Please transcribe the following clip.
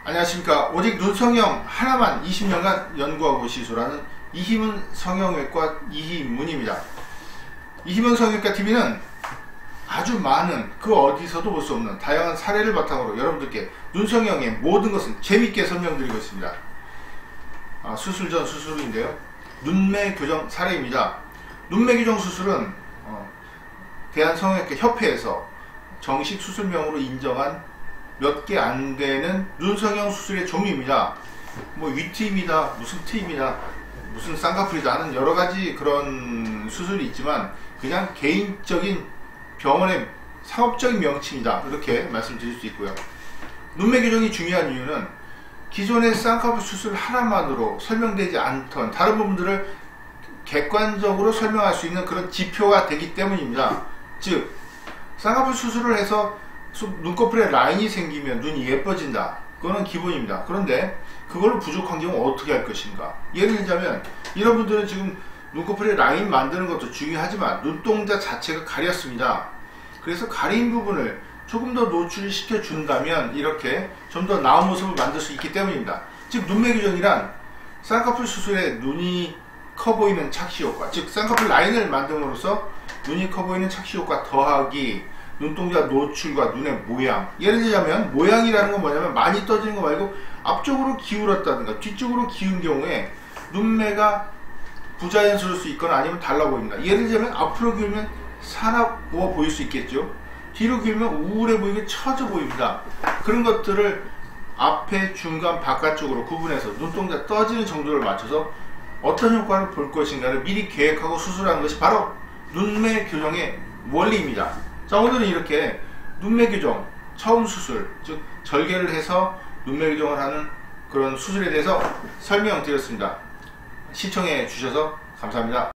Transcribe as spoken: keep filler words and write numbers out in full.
안녕하십니까. 오직 눈성형 하나만 이십 년간 연구하고 시술하는 이희문 성형외과 이희문입니다. 이희문 성형외과 티비는 아주 많은, 그 어디서도 볼 수 없는 다양한 사례를 바탕으로 여러분들께 눈성형의 모든 것을 재밌게 설명드리고 있습니다. 아, 수술 전 수술 후인데요, 눈매 교정 사례입니다. 눈매 교정 수술은 어, 대한성형외과 협회에서 정식 수술명으로 인정한 몇 개 안 되는 눈성형 수술의 종류입니다. 뭐 위트입니다, 무슨 트입니다, 무슨 쌍꺼풀이다 하는 여러 가지 그런 수술이 있지만 그냥 개인적인 병원의 상업적인 명칭이다, 이렇게 말씀드릴 수 있고요. 눈매 교정이 중요한 이유는 기존의 쌍꺼풀 수술 하나만으로 설명되지 않던 다른 부분들을 객관적으로 설명할 수 있는 그런 지표가 되기 때문입니다. 즉, 쌍꺼풀 수술을 해서 눈꺼풀에 라인이 생기면 눈이 예뻐진다, 그거는 기본입니다. 그런데 그걸로 부족한 경우 어떻게 할 것인가. 예를 들자면 이런 분들은 지금 눈꺼풀에 라인 만드는 것도 중요하지만 눈동자 자체가 가렸습니다. 그래서 가린 부분을 조금 더 노출시켜 준다면 이렇게 좀 더 나은 모습을 만들 수 있기 때문입니다. 즉, 눈매 교정이란 쌍꺼풀 수술에 눈이 커 보이는 착시 효과, 즉 쌍꺼풀 라인을 만듦으로써 눈이 커 보이는 착시 효과 더하기 눈동자 노출과 눈의 모양. 예를 들자면 모양이라는 건 뭐냐면 많이 떠지는 거 말고 앞쪽으로 기울었다든가 뒤쪽으로 기운 경우에 눈매가 부자연스러울 수 있거나 아니면 달라 보입니다. 예를 들자면 앞으로 기울면 사나워 보일 수 있겠죠. 뒤로 기울면 우울해 보이게 처져 보입니다. 그런 것들을 앞에, 중간, 바깥쪽으로 구분해서 눈동자 떠지는 정도를 맞춰서 어떤 효과를 볼 것인가를 미리 계획하고 수술하는 것이 바로 눈매 교정의 원리입니다. 자, 오늘은 이렇게 눈매 교정 처음 수술, 즉 절개를 해서 눈매 교정을 하는 그런 수술에 대해서 설명드렸습니다. 시청해 주셔서 감사합니다.